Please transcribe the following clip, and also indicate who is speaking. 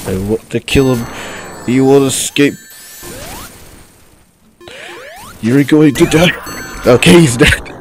Speaker 1: I want to kill him. He won't escape. You're going to die. Okay, he's dead.